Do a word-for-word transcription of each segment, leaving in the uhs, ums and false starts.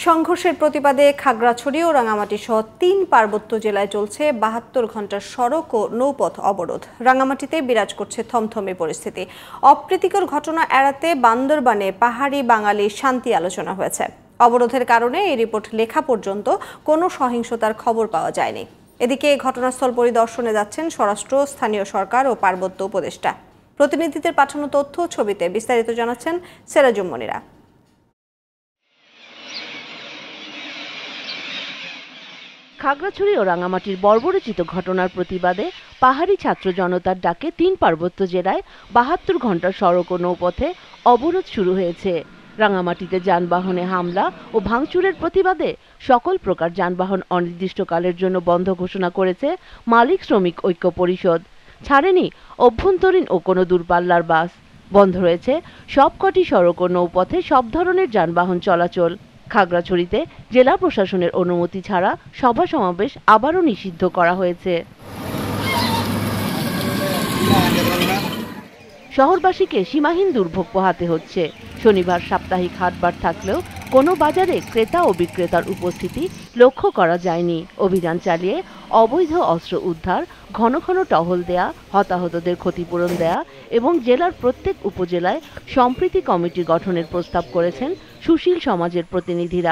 সংঘর্ষের প্রতিবাদে খাগড়াছড়ি ও রাঙামাটি সহ তিন পার্বত্য জেলায় চলছে বাহাত্তর ঘন্টার সড়ক ও নৌপথ অবরোধ। রাঙামাটিতে বিরাজ করছে থমথমে পরিস্থিতি। অপ্রীতিকর ঘটনা এড়াতে বান্দরবানে পাহাড়ি বাঙালি শান্তি আলোচনা হয়েছে। অবরোধের কারণে এই রিপোর্ট লেখা পর্যন্ত কোনো সহিংসতার খবর পাওয়া যায়নি। এদিকে ঘটনাস্থল পরিদর্শনে যাচ্ছেন স্বরাষ্ট্র, স্থানীয় সরকার ও পার্বত্য উপদেষ্টা। প্রতিনিধিদের পাঠানো তথ্য ছবিতে বিস্তারিত জানাচ্ছেন সেরাজুম মনিরা। খাগড়াছড়ি ও রাঙামাটির বর্বরোচিত ঘটনার প্রতিবাদে পাহাড়ি ছাত্র জনতার ডাকে তিন পার্বত্য জেলায় বাহাত্তর ঘন্টার সড়ক ও নৌপথে অবরোধ শুরু হয়েছে। রাঙামাটিতে যানবাহনে হামলা ও ভাঙচুরের প্রতিবাদে সকল প্রকার যানবাহন অনির্দিষ্টকালের জন্য বন্ধ ঘোষণা করেছে মালিক শ্রমিক ঐক্য পরিষদ। ছাড়েনি অভ্যন্তরীণ ও কোনো দূরপাল্লার বাস। বন্ধ রয়েছে সবকটি সড়ক ও নৌপথে সব ধরনের যানবাহন চলাচল। খাগড়াছড়িতে জেলা প্রশাসনের অনুমতি ছাড়া সভা সমাবেশ আবারও নিষিদ্ধ করা হয়েছে। শহরবাসীকে সীমাহীন দুর্ভোগ পোহাতে হচ্ছে। শনিবার সাপ্তাহিক হাটবার থাকলেও কোনো বাজারে ক্রেতা ও বিক্রেতার উপস্থিতি লক্ষ্য করা যায়নি। অভিযান চালিয়ে অবৈধ অস্ত্র উদ্ধার, ঘন ঘন টহল দেয়া, হতাহতদের ক্ষতিপূরণ দেয়া এবং জেলার প্রত্যেক উপজেলায় সম্প্রীতি কমিটি গঠনের প্রস্তাব করেছেন সুশীল সমাজের প্রতিনিধিরা।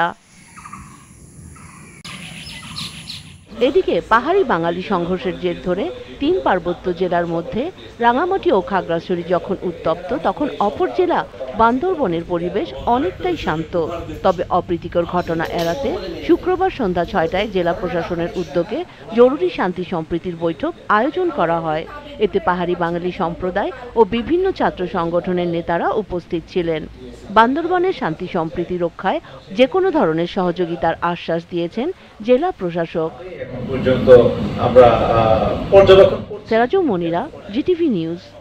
এদিকে পাহাড়ি বাঙালি সংঘর্ষের জের ধরে তিন পার্বত্য জেলার মধ্যে রাঙামাটি ও খাগড়াছড়ি যখন উত্তপ্ত, তখন অপর জেলা বান্দরবনের পরিবেশ অনেকটাই শান্ত। তবে অপ্রীতিকর ঘটনা এড়াতে শুক্রবার সন্ধ্যা ছয়টায় জেলা প্রশাসনের উদ্যোগে জরুরি শান্তি সম্প্রীতির বৈঠক আয়োজন করা হয়। এতে পাহাড়ি বাঙালি সম্প্রদায় ও বিভিন্ন ছাত্র সংগঠনের নেতারা উপস্থিত ছিলেন। বান্দরবনের শান্তি সম্প্রীতি রক্ষায় যে কোনো ধরনের সহযোগিতার আশ্বাস দিয়েছেন জেলা প্রশাসক। এখন পর্যন্ত আমরা পর্যবেক্ষণ। Sirajum Munira, GTV news.